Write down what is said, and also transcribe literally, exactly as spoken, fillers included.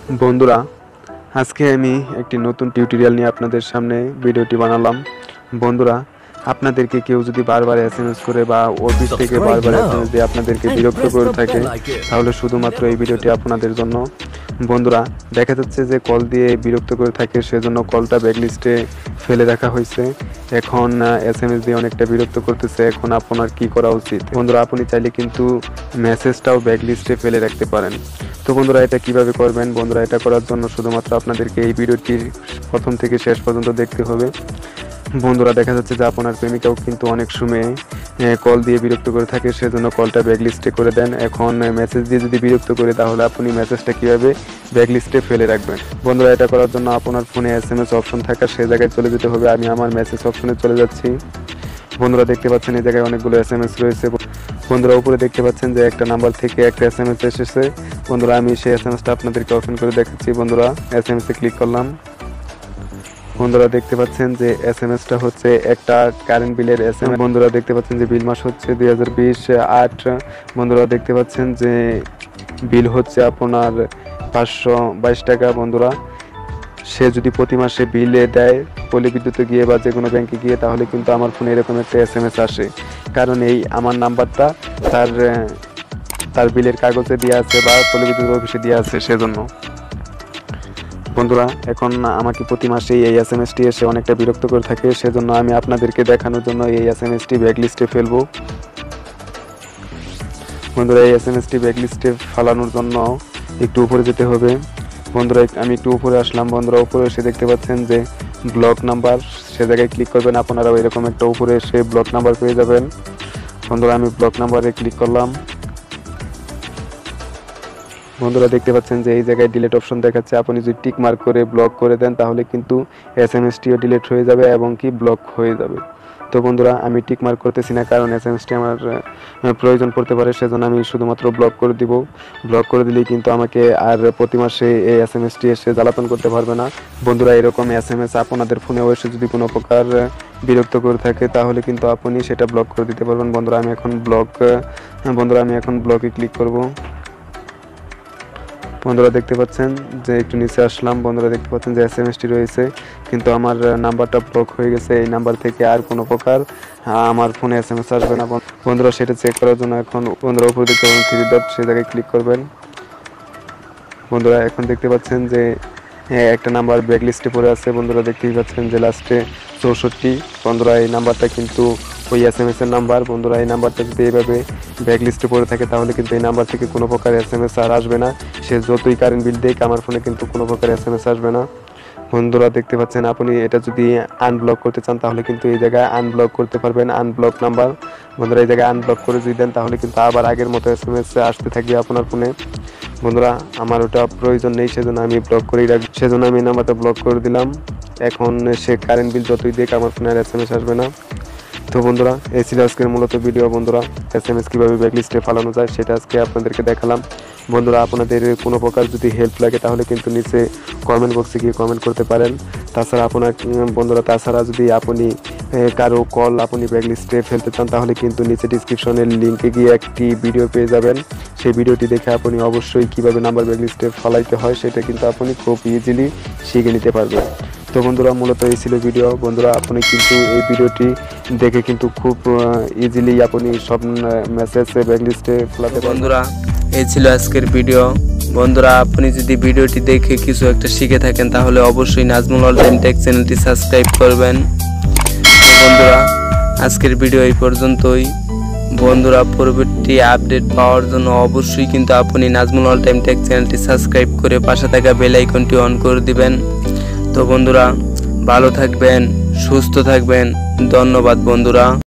বন্ধুরা, আজকে আমি একটি নতুন টিউটোরিয়াল নিয়ে আপনাদের সামনে ভিডিওটি বানালাম। বন্ধুরা, আপনাদেরকে কেউ যদি বারবার এসএমএস করে বা অফিস থেকে বারবার এসএমএস দিয়ে আপনাদেরকে বিরক্ত করে থাকে, তাহলে শুধুমাত্র এই ভিডিওটি আপনাদের জন্য। বন্ধুরা, দেখা যাচ্ছে যে কল দিয়ে বিরক্ত করে থাকে, সেজন্য কলটা ব্যাকলিস্টে ফেলে রাখা হয়েছে। এখন এসএমএস দিয়ে অনেকটা বিরক্ত করতেছে। এখন আপনার কি করা উচিত? বন্ধুরা, আপনি চাইলে কিন্তু মেসেজটাও ব্যাকলিস্টে ফেলে রাখতে পারেন। তো বন্ধুরা, এটা কিভাবে করবেন? বন্ধুরা, এটা করার জন্য শুধুমাত্র আপনাদেরকে এই ভিডিওটির প্রথম থেকে শেষ পর্যন্ত দেখতে হবে। বন্ধুরা, দেখা যাচ্ছে যে আপনার প্রেমিকাও কিন্তু অনেক সময় কল দিয়ে বিরক্ত করে থাকে, সেজন্য কলটা ব্যাকলিস্টে করে দেন। এখন মেসেজ দিয়ে যদি বিরক্ত করে, তাহলে আপনি মেসেজটা কীভাবে ব্যাকলিস্টে ফেলে রাখবেন? বন্ধুরা, এটা করার জন্য আপনার ফোনে এস এম এস অপশন থাকা সে জায়গায় চলে যেতে হবে। আমি আমার মেসেজ অপশনে চলে যাচ্ছি। বন্ধুরা, দেখতে পাচ্ছেন এই জায়গায় অনেকগুলো এস এম এস রয়েছে। বন্ধুরা, উপরে দেখতে পাচ্ছেন যে একটা নাম্বার থেকে একটা এস এম এস এসেছে। বন্ধুরা, আমি সেই এস এম এসটা আপনাদেরকে ওপেন করে দেখাচ্ছি। বন্ধুরা, এস এম এসে ক্লিক করলাম। বন্ধুরা, দেখতে পাচ্ছেন যে এস এম এসটা হচ্ছে একটা কারেন্ট বিলের এস এম এস। বন্ধুরা, দেখতে পাচ্ছেন যে বিল মাস হচ্ছে দুই হাজার বিশ আট। বন্ধুরা, দেখতে পাচ্ছেন যে বিল হচ্ছে আপনার পাঁচশো বাইশ টাকা। বন্ধুরা, সে যদি প্রতি মাসে বিলে দেয় পল্লী বিদ্যুতে গিয়ে বা যে কোনো ব্যাংকে গিয়ে, তাহলে কিন্তু আমার ফোনে এরকম একটা এস এম এস আসে। কারণ এই আমার নাম্বারটা তার তার বিলের কাগজে দেওয়া আছে বা পল্লী বিদ্যুৎ অফিসে দেওয়া আছে, সেজন্য। বন্ধুরা, এখন আমাকে প্রতি মাসেই এই এস এম এসটি এসে অনেকটা বিরক্ত করে থাকে, সেজন্য আমি আপনাদেরকে দেখানোর জন্য এই এস এম এসটি ব্যাকলিস্টে ফেলবো। বন্ধুরা, এই এস এম এসটি ব্যাকলিস্টে ফেলানোর জন্য একটু উপরে যেতে হবে। বন্ধুরা, আমি একটু উপরে আসলাম। বন্ধুরা, উপরে এসে দেখতে পাচ্ছেন যে ব্লক নাম্বার, সে জায়গায় ক্লিক করবেন। আপনারাও এরকম একটা উপরে এসে ব্লক নাম্বার পেয়ে যাবেন। বন্ধুরা, আমি ব্লক নাম্বারে ক্লিক করলাম। বন্ধুরা, দেখতে পাচ্ছেন যে এই জায়গায় ডিলিট অপশন দেখাচ্ছে। আপনি যদি টিক মার্ক করে ব্লক করে দেন, তাহলে কিন্তু এস এম এসটিও ডিলিট হয়ে যাবে এবং কি ব্লক হয়ে যাবে। তো বন্ধুরা, আমি টিক মার্ক করতেছি না, কারণ এস এম এসটি আমার প্রয়োজন পড়তে পারে, সেজন্য আমি শুধুমাত্র ব্লক করে দিব। ব্লক করে দিলেই কিন্তু আমাকে আর প্রতি মাসে এই এস এম এসটি এসে জ্বালাতন করতে পারবে না। বন্ধুরা, এরকম এস এম এস আপনাদের ফোনেও এসে যদি কোনো প্রকার বিরক্ত করে থাকে, তাহলে কিন্তু আপনি সেটা ব্লক করে দিতে পারবেন। বন্ধুরা, আমি এখন ব্লক বন্ধুরা আমি এখন ব্লকে ক্লিক করব। বন্ধুরা, দেখতে পাচ্ছেন যে একটু নিচে আসলাম। বন্ধুরা, দেখতে পাচ্ছেন যে এস এম এসটি রয়েছে, কিন্তু আমার নাম্বারটা ব্লক হয়ে গেছে। এই নাম্বার থেকে আর কোনো প্রকার আমার ফোনে এস এম এস আসবে না। বন্ধুরা, সেটা চেক করার জন্য এখন বন্ধুরা উপরে দেখতে পাবেন থ্রি ডট, সেই জায়গায় ক্লিক করবেন। বন্ধুরা, এখন দেখতে পাচ্ছেন যে একটা নাম্বার ব্যাকলিস্টে পড়ে আছে। বন্ধুরা, দেখতেই পাচ্ছেন যে লাস্টে চৌষট্টি। বন্ধুরা, এই নাম্বারটা কিন্তু ওই এস এম এস এর নাম্বার। বন্ধুরা, এই নাম্বারটা যদি এইভাবে ব্যাকলিস্টে পড়ে থাকে, তাহলে কিন্তু এই নাম্বার থেকে কোনো প্রকার এস এম এস আর আসবে না। সে যতই কারেন্ট বিল দেয়, আমার ফোনে কিন্তু কোনো প্রকার এস এম এস আসবে না। বন্ধুরা, দেখতে পাচ্ছেন আপনি এটা যদি আনব্লক করতে চান, তাহলে কিন্তু এই জায়গায় আনব্লক করতে পারবেন, আনব্লক নাম্বার। বন্ধুরা, এই জায়গায় আনব্লক করে যদি দেন, তাহলে কিন্তু আবার আগের মতো এস এম এস আসতে থাকবে আপনার ফোনে। বন্ধুরা, আমার ওটা প্রয়োজন নেই, সেজন্য আমি ব্লক করেই রাখবো। সেজন্য আমি নাম্বারটা ব্লক করে দিলাম। এখন সে কারেন্ট বিল যতই দেখ, আমার ফোনে আর এস এম এস আসবে না। তো বন্ধুরা, এই ছিল আজকের মূলত ভিডিও। বন্ধুরা, এস এম এস কীভাবে ব্যাকলিস্টে ফালানো যায় সেটা আজকে আপনাদেরকে দেখালাম। বন্ধুরা, আপনাদের কোনো প্রকার যদি হেল্প লাগে, তাহলে কিন্তু নিচে কমেন্ট বক্সে গিয়ে কমেন্ট করতে পারেন। তাছাড়া আপনার বন্ধুরা তাছাড়া যদি আপনি কারো কল আপনি ব্যাকলিস্টে ফেলতে চান, তাহলে কিন্তু নিচে ডিসক্রিপশনের লিঙ্কে গিয়ে একটি ভিডিও পেয়ে যাবেন। সেই ভিডিওটি দেখে আপনি অবশ্যই কীভাবে নাম্বার ব্যাকলিস্টে ফালাইতে হয় সেটা কিন্তু আপনি খুব ইজিলি শিখে নিতে পারবেন। তো বন্ধুরা, মূলত এই ছিল ভিডিও। বন্ধুরা, আপনি কিন্তু এই ভিডিওটি দেখে কিন্তু খুব ইজিলি আপনি সব মেসেজ ব্যাকলিস্টে ফেলাতে পারেন। বন্ধুরা, এই ছিল আজকের ভিডিও। বন্ধুরা, আপনি যদি ভিডিওটি দেখে কিছু একটা শিখে থাকেন, তাহলে অবশ্যই নাজমুল অল টাইম টেক চ্যানেলটি সাবস্ক্রাইব করবেন। বন্ধুরা, আজকের ভিডিও এই পর্যন্তই। বন্ধুরা, পরবর্তী আপডেট পাওয়ার জন্য অবশ্যই কিন্তু আপনি নাজমুল অল টাইম টেক চ্যানেলটি সাবস্ক্রাইব করে পাশে থাকা বেল আইকনটি অন করে দিবেন। তো বন্ধুরা, ভালো থাকবেন, সুস্থ থাকবেন। ধন্যবাদ বন্ধুরা।